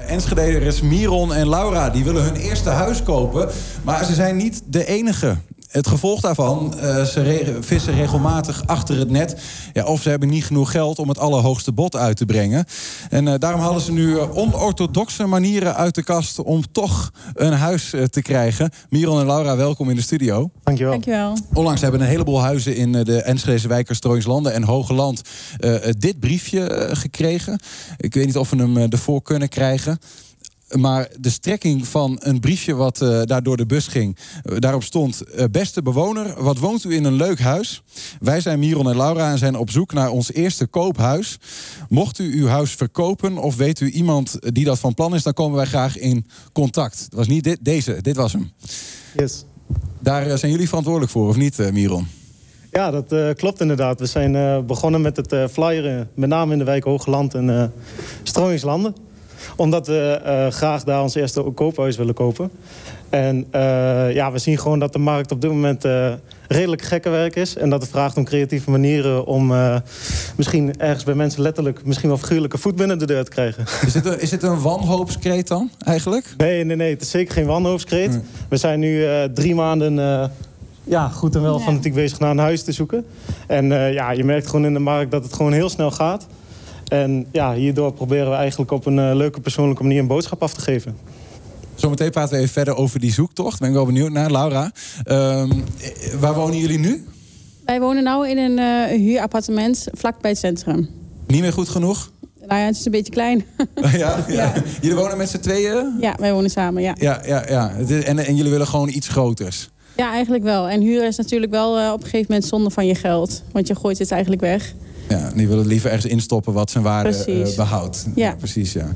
Enscheders Miron en Laura die willen hun eerste huis kopen. Maar ze zijn niet de enige. Het gevolg daarvan, ze vissen regelmatig achter het net. Ja, of ze hebben niet genoeg geld om het allerhoogste bod uit te brengen. En daarom halen ze nu onorthodoxe manieren uit de kast om toch een huis te krijgen. Miron en Laura, welkom in de studio. Dankjewel. Dankjewel. Onlangs hebben een heleboel huizen in de Enschedese wijken Strooingslanden en Hogeland dit briefje gekregen. Ik weet niet of we hem ervoor kunnen krijgen. Maar de strekking van een briefje wat daar door de bus ging, daarop stond: beste bewoner, wat woont u in een leuk huis? Wij zijn Miron en Laura en zijn op zoek naar ons eerste koophuis. Mocht u uw huis verkopen of weet u iemand die dat van plan is, dan komen wij graag in contact. Het was niet dit was hem. Yes. Daar zijn jullie verantwoordelijk voor, of niet, Miron? Ja, dat klopt inderdaad. We zijn begonnen met het flyeren, met name in de wijk Hogeland en Strooingslanden. Omdat we graag daar ons eerste koophuis willen kopen. En we zien gewoon dat de markt op dit moment redelijk gekkenwerk is. En dat het vraagt om creatieve manieren om misschien ergens bij mensen letterlijk, misschien wel figuurlijke voet binnen de deur te krijgen. Is het een wanhoopskreet dan, eigenlijk? Nee, het is zeker geen wanhoopskreet. Nee. We zijn nu 3 maanden goed en wel fanatiek bezig naar een huis te zoeken. En je merkt gewoon in de markt dat het gewoon heel snel gaat. En hierdoor proberen we eigenlijk op een leuke persoonlijke manier een boodschap af te geven. Zometeen praten we even verder over die zoektocht. Ben ik wel benieuwd naar. Laura, waar wonen jullie nu? Wij wonen nu in een huurappartement vlakbij het centrum. Niet meer goed genoeg? Nou ja, het is een beetje klein. Ja. Jullie wonen met z'n tweeën? Ja, wij wonen samen, ja. Ja. En jullie willen gewoon iets groters? Ja, eigenlijk wel. En huren is natuurlijk wel op een gegeven moment zonde van je geld. Want je gooit het eigenlijk weg. Ja, die willen het liever ergens instoppen wat zijn waarde behoudt. Ja. Precies, ja.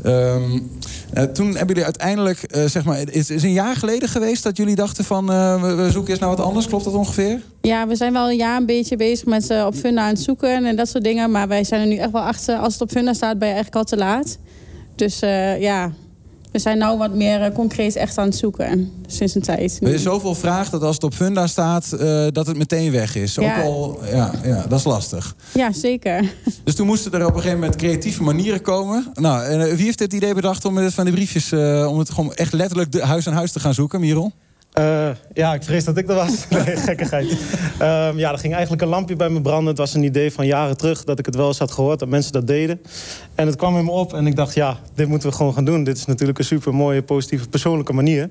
Toen hebben jullie uiteindelijk, het is een jaar geleden geweest dat jullie dachten van we zoeken eens naar wat anders. Klopt dat ongeveer? Ja, we zijn wel een jaar een beetje bezig met op Funda aan het zoeken en dat soort dingen. Maar wij zijn er nu echt wel achter. Als het op Funda staat, ben je eigenlijk al te laat. Dus we zijn nou wat meer concreet echt aan het zoeken. Sinds een tijd. Er is zoveel vraag dat als het op Funda staat, dat het meteen weg is. Ja. Ook al, dat is lastig. Ja, zeker. Dus toen moesten er op een gegeven moment creatieve manieren komen. Nou, wie heeft het idee bedacht om van die briefjes, om het gewoon echt letterlijk huis aan huis te gaan zoeken, Miron? Ik vrees dat ik er was. Nee, gekkigheid. Er ging eigenlijk een lampje bij me branden. Het was een idee van jaren terug dat ik het wel eens had gehoord, dat mensen dat deden. En het kwam in me op en ik dacht, dit moeten we gewoon gaan doen. Dit is natuurlijk een super mooie, positieve, persoonlijke manier.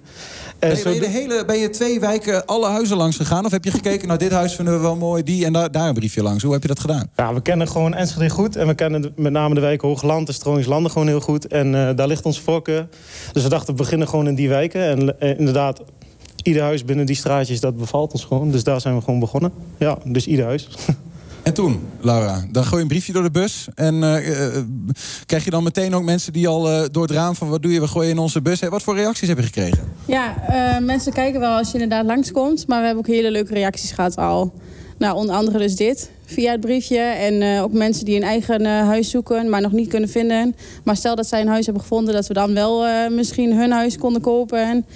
Ben je 2 wijken alle huizen langs gegaan? Of heb je gekeken, nou dit huis vinden we wel mooi, die en daar een briefje langs? Hoe heb je dat gedaan? Ja, we kennen gewoon Enschede goed. En we kennen met name de wijken Hogeland en Strooingslanden gewoon heel goed. En daar ligt onze voorkeur. Dus we dachten, we beginnen gewoon in die wijken. En inderdaad, ieder huis binnen die straatjes, dat bevalt ons gewoon. Dus daar zijn we gewoon begonnen. Ja, dus ieder huis. En toen, Laura, dan gooi je een briefje door de bus. En krijg je dan meteen ook mensen die al door het raam van wat doe je, we gooien in onze bus. Wat voor reacties heb je gekregen? Ja, mensen kijken wel als je inderdaad langskomt. Maar we hebben ook hele leuke reacties gehad al. Nou, onder andere dus dit, via het briefje. En ook mensen die een eigen huis zoeken, maar nog niet kunnen vinden. Maar stel dat zij een huis hebben gevonden, dat we dan wel misschien hun huis konden kopen.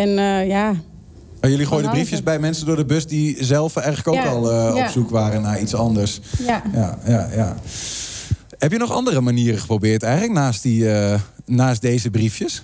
Maar jullie gooiden briefjes bij mensen door de bus die zelf eigenlijk ook al op zoek waren naar iets anders. Ja. Heb je nog andere manieren geprobeerd eigenlijk naast deze briefjes?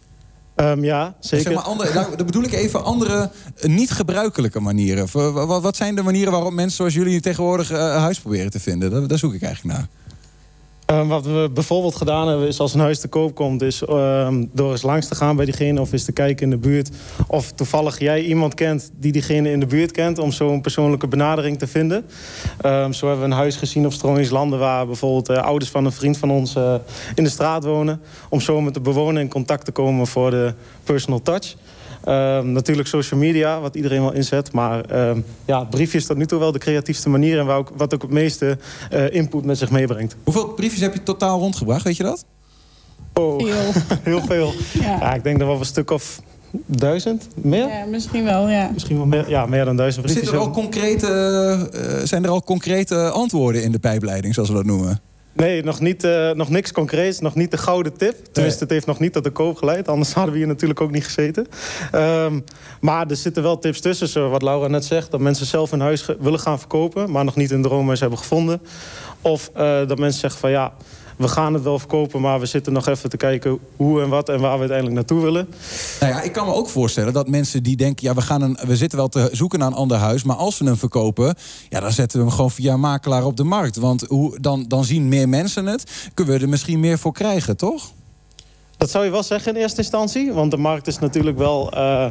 Ja, zeker. Zeg maar dan bedoel ik even andere niet gebruikelijke manieren. Wat zijn de manieren waarop mensen zoals jullie tegenwoordig huis proberen te vinden? Daar zoek ik eigenlijk naar. Wat we bijvoorbeeld gedaan hebben is als een huis te koop komt, is door eens langs te gaan bij diegene of eens te kijken in de buurt. Of toevallig jij iemand kent die diegene in de buurt kent, om zo een persoonlijke benadering te vinden. Zo hebben we een huis gezien op Strooingslanden waar bijvoorbeeld ouders van een vriend van ons in de straat wonen. Om zo met de bewoner in contact te komen voor de personal touch. Natuurlijk social media, wat iedereen wel inzet. Maar briefjes is tot nu toe wel de creatiefste manier en wat ook het meeste input met zich meebrengt. Hoeveel briefjes heb je totaal rondgebracht, weet je dat? Oh, heel veel. Ja, ik denk dat wel een stuk of 1000, meer? Ja, misschien wel, ja. Misschien wel meer, meer dan 1000 briefjes. Zijn er al concrete antwoorden in de pijpleiding, zoals we dat noemen? Nee, nog niks concreets. Nog niet de gouden tip. Tenminste, het heeft nog niet tot de koop geleid. Anders hadden we hier natuurlijk ook niet gezeten. Maar er zitten wel tips tussen. Zo wat Laura net zegt. Dat mensen zelf hun huis willen gaan verkopen. Maar nog niet een droomhuis hebben gevonden. Of dat mensen zeggen van we gaan het wel verkopen, maar we zitten nog even te kijken hoe en wat en waar we uiteindelijk naartoe willen. Nou ja, ik kan me ook voorstellen dat mensen die denken, ja, we zitten wel te zoeken naar een ander huis, maar als we hem verkopen, ja, dan zetten we hem gewoon via een makelaar op de markt. Want dan zien meer mensen het, kunnen we er misschien meer voor krijgen, toch? Dat zou je wel zeggen in eerste instantie. Want de markt is natuurlijk wel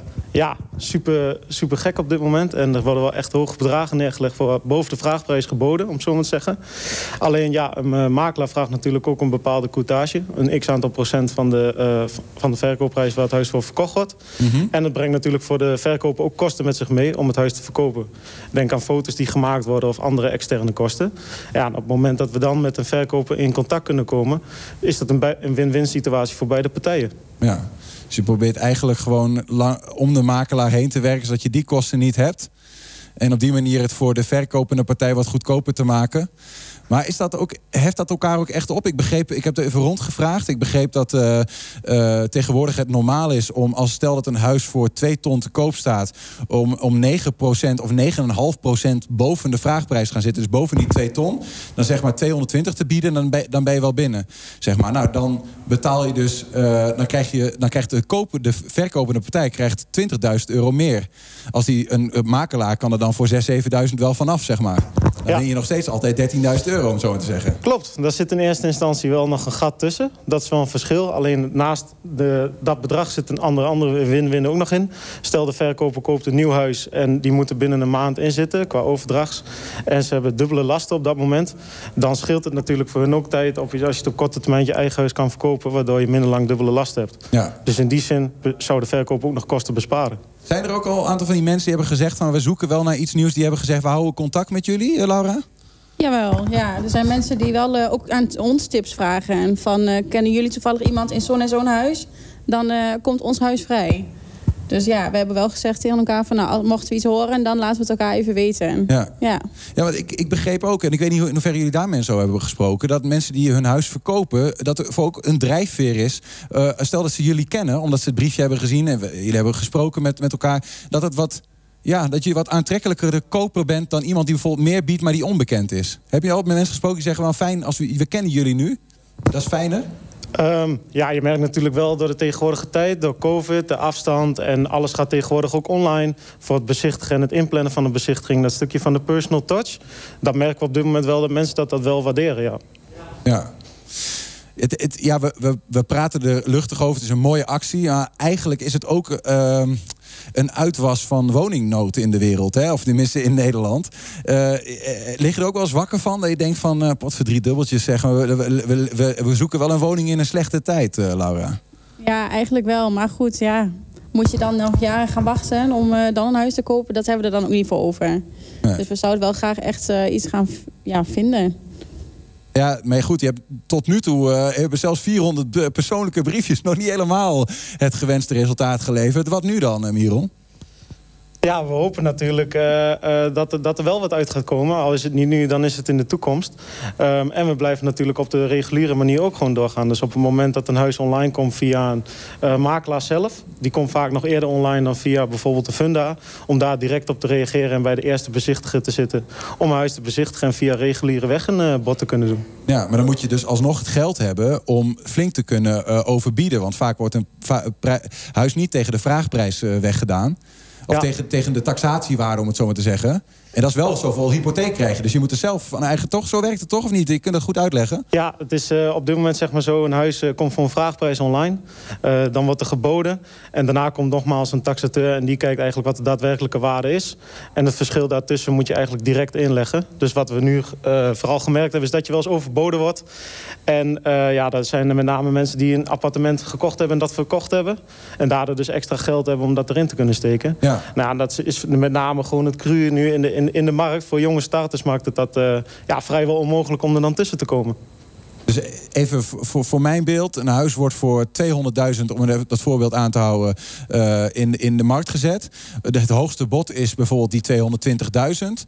super gek op dit moment. En er worden wel echt hoge bedragen neergelegd voor boven de vraagprijs geboden, om het zo maar te zeggen. Alleen ja, een makelaar vraagt natuurlijk ook een bepaalde courtage. Een x-aantal procent van de verkoopprijs waar het huis voor verkocht wordt. Mm-hmm. En het brengt natuurlijk voor de verkoper ook kosten met zich mee om het huis te verkopen. Denk aan foto's die gemaakt worden of andere externe kosten. Ja, en op het moment dat we dan met een verkoper in contact kunnen komen, is dat een win-win situatie voor beide partijen. Ja, dus je probeert eigenlijk gewoon om de makelaar heen te werken, zodat je die kosten niet hebt. En op die manier het voor de verkopende partij wat goedkoper te maken. Maar heft dat elkaar ook echt op? Ik heb er even rondgevraagd. Ik begreep dat tegenwoordig het normaal is om, als stel dat een huis voor 2 ton te koop staat, om 9% of 9,5% boven de vraagprijs gaan zitten. Dus boven die 2 ton. Dan zeg maar 220 te bieden, dan ben je wel binnen. Zeg maar. Nou, dan betaal je dus, dan krijgt de verkopende partij krijgt €20.000 meer. Als een makelaar kan er dan voor 6.000-7.000 wel vanaf, zeg maar. Dan ben je nog steeds altijd €13.000, om zo maar te zeggen. Klopt, daar zit in eerste instantie wel nog een gat tussen. Dat is wel een verschil. Alleen naast dat bedrag zit een andere win-win ook nog in. Stel de verkoper koopt een nieuw huis en die moeten binnen een maand inzitten qua overdrachts. En ze hebben dubbele lasten op dat moment. Dan scheelt het natuurlijk voor hun ook tijd als je het op korte termijn je eigen huis kan verkopen, waardoor je minder lang dubbele last hebt. Ja. Dus in die zin zou de verkoper ook nog kosten besparen. Zijn er ook al een aantal van die mensen die hebben gezegd van we zoeken wel naar iets nieuws, die hebben gezegd we houden contact met jullie, Laura? Jawel, ja. Er zijn mensen die wel ook aan ons tips vragen. En van, kennen jullie toevallig iemand in zo'n en zo'n huis? Dan komt ons huis vrij. Dus ja, we hebben wel gezegd tegen elkaar van, nou, mochten we iets horen, dan laten we het elkaar even weten. Ja, want ik begreep ook, en ik weet niet in hoeverre jullie daar mensen over hebben gesproken, dat mensen die hun huis verkopen, dat er voor ook een drijfveer is. Stel dat ze jullie kennen, omdat ze het briefje hebben gezien en jullie hebben gesproken met elkaar, dat je wat aantrekkelijker koper bent dan iemand die bijvoorbeeld meer biedt, maar die onbekend is. Heb je al met mensen gesproken die zeggen, wel fijn, we kennen jullie nu. Dat is fijner. Je merkt natuurlijk wel door de tegenwoordige tijd, door COVID, de afstand en alles gaat tegenwoordig ook online. Voor het bezichtigen en het inplannen van de bezichtiging, dat stukje van de personal touch. Dat merken we op dit moment wel dat mensen dat wel waarderen, ja. We praten er luchtig over, het is een mooie actie. Maar eigenlijk is het ook een uitwas van woningnood in de wereld, hè? Of tenminste in Nederland. Lig je er ook wel eens wakker van dat je denkt van pot voor 3 dubbeltjes zeggen we zoeken wel een woning in een slechte tijd, Laura? Ja, eigenlijk wel. Maar goed, ja, moet je dan nog jaren gaan wachten om dan een huis te kopen? Dat hebben we er dan ook niet voor over. Nee. Dus we zouden wel graag echt iets gaan vinden. Ja, maar goed, je hebt tot nu toe hebben zelfs 400 persoonlijke briefjes nog niet helemaal het gewenste resultaat geleverd. Wat nu dan, Miron? Ja, we hopen natuurlijk dat er wel wat uit gaat komen. Al is het niet nu, dan is het in de toekomst. En we blijven natuurlijk op de reguliere manier ook gewoon doorgaan. Dus op het moment dat een huis online komt via een makelaar zelf, die komt vaak nog eerder online dan via bijvoorbeeld de Funda, om daar direct op te reageren en bij de eerste bezichtiger te zitten om een huis te bezichtigen en via reguliere weg een bod te kunnen doen. Ja, maar dan moet je dus alsnog het geld hebben om flink te kunnen overbieden. Want vaak wordt een huis niet tegen de vraagprijs weggedaan. Of tegen de taxatiewaarde, om het zo maar te zeggen. En dat is wel zoveel hypotheek krijgen. Dus je moet er zelf van eigen toch. Zo werkt het toch of niet? Je kunt het goed uitleggen. Ja, het is op dit moment zeg maar zo. Een huis komt voor een vraagprijs online. Dan wordt er geboden. En daarna komt nogmaals een taxateur. En die kijkt eigenlijk wat de daadwerkelijke waarde is. En het verschil daartussen moet je eigenlijk direct inleggen. Dus wat we nu vooral gemerkt hebben, is dat je wel eens overboden wordt. En dat zijn er met name mensen die een appartement gekocht hebben en dat verkocht hebben. En daardoor dus extra geld hebben om dat erin te kunnen steken. Ja. Nou, dat is met name gewoon het cru nu in de markt. Voor jonge starters maakt het dat vrijwel onmogelijk om er dan tussen te komen. Dus even voor mijn beeld. Een huis wordt voor 200.000, om dat voorbeeld aan te houden, in de markt gezet. Het hoogste bod is bijvoorbeeld die 220.000.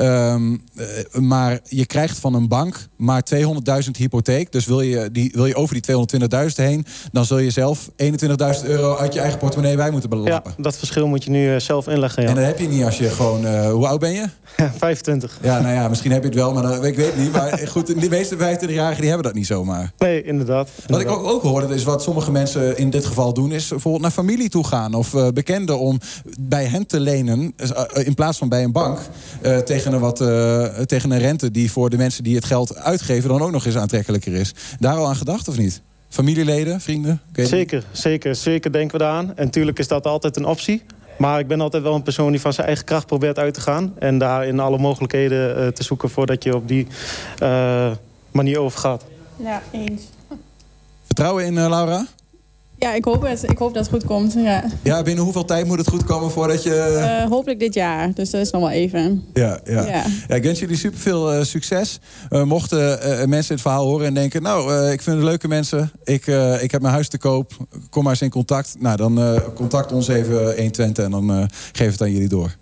Maar je krijgt van een bank maar 200.000 hypotheek. Dus wil je over die 220.000 heen, dan zul je zelf €21.000 uit je eigen portemonnee bij moeten belappen. Ja, dat verschil moet je nu zelf inleggen. Ja. En dat heb je niet als je gewoon... hoe oud ben je? 25. Ja, nou ja, misschien heb je het wel, maar ik weet het niet. Maar goed, de meeste 25-jarigen die hebben hebben dat niet zomaar. Nee, inderdaad. Wat ik ook hoorde, is wat sommige mensen in dit geval doen, is bijvoorbeeld naar familie toe gaan of bekenden om bij hen te lenen in plaats van bij een bank tegen een rente die voor de mensen die het geld uitgeven dan ook nog eens aantrekkelijker is. Daar al aan gedacht of niet? Familieleden, vrienden? Zeker denken we daaraan. En natuurlijk is dat altijd een optie. Maar ik ben altijd wel een persoon die van zijn eigen kracht probeert uit te gaan. En daarin alle mogelijkheden te zoeken voordat je op die manier overgaat. Ja, eens. Vertrouwen in Laura? Ja, ik hoop het. Ik hoop dat het goed komt. Ja. Ja, binnen hoeveel tijd moet het goed komen voordat je... Hopelijk dit jaar. Dus dat is nog wel even. Ja, ik wens jullie superveel succes. Mochten mensen het verhaal horen en denken... nou, ik vind het leuke mensen. Ik heb mijn huis te koop. Kom maar eens in contact. Nou, dan contact ons even 120 en dan geef het aan jullie door.